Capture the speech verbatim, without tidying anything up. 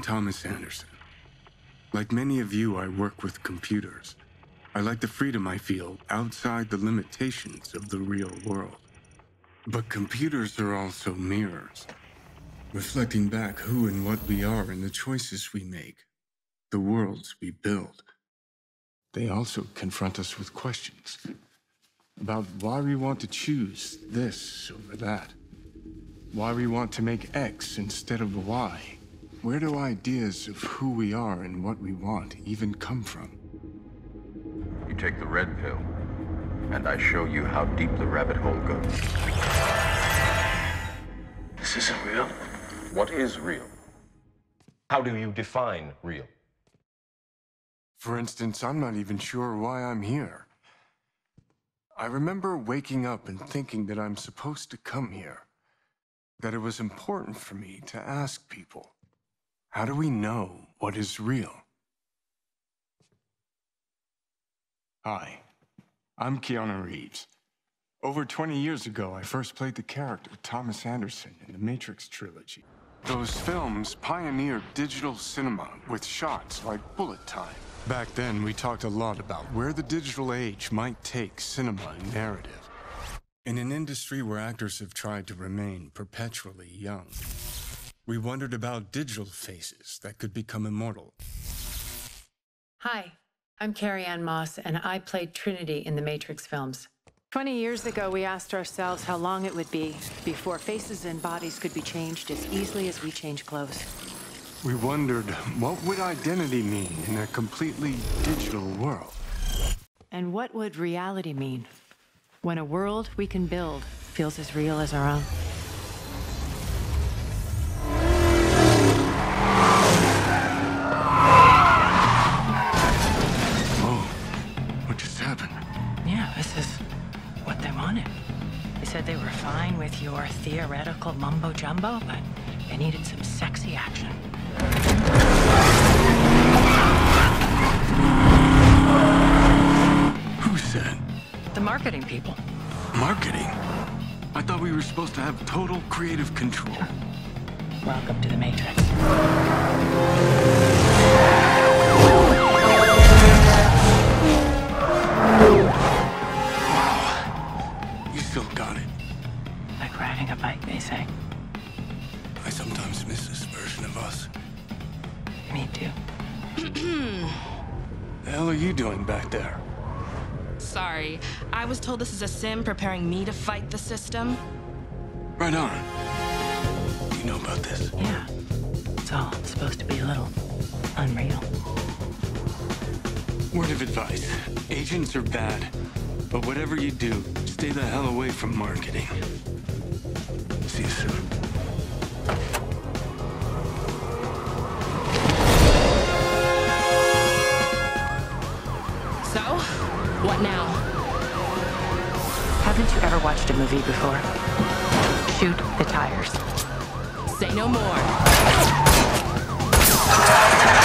Thomas Anderson. Like many of you, I work with computers. I like the freedom I feel outside the limitations of the real world. But computers are also mirrors, reflecting back who and what we are and the choices we make, the worlds we build. They also confront us with questions about why we want to choose this over that, why we want to make X instead of Y. Where do ideas of who we are and what we want even come from? You take the red pill, and I show you how deep the rabbit hole goes. This isn't real. What is real? How do you define real? For instance, I'm not even sure why I'm here. I remember waking up and thinking that I'm supposed to come here, that it was important for me to ask people, how do we know what is real? Hi, I'm Keanu Reeves. Over twenty years ago, I first played the character Thomas Anderson in the Matrix trilogy. Those films pioneered digital cinema with shots like bullet time. Back then, we talked a lot about where the digital age might take cinema and narrative. In an industry where actors have tried to remain perpetually young, we wondered about digital faces that could become immortal. Hi, I'm Carrie Ann Moss, and I played Trinity in the Matrix films. Twenty years ago, we asked ourselves how long it would be before faces and bodies could be changed as easily as we change clothes. We wondered, what would identity mean in a completely digital world? And what would reality mean when a world we can build feels as real as our own? What just happened? Yeah, this is what they wanted. They said they were fine with your theoretical mumbo-jumbo, but they needed some sexy action. Who said? The marketing people. Marketing? I thought we were supposed to have total creative control. Welcome to the Matrix. You still got it. Like riding a bike, they say. I sometimes miss this version of us. Me too. The hell are you doing back there? Sorry, I was told this is a sim preparing me to fight the system. Right on. Do you know about this? Yeah. It's all supposed to be a little unreal. Word of advice. Agents are bad. But whatever you do, stay the hell away from marketing. See you soon. So, what now? Haven't you ever watched a movie before? Shoot the tires. Say no more.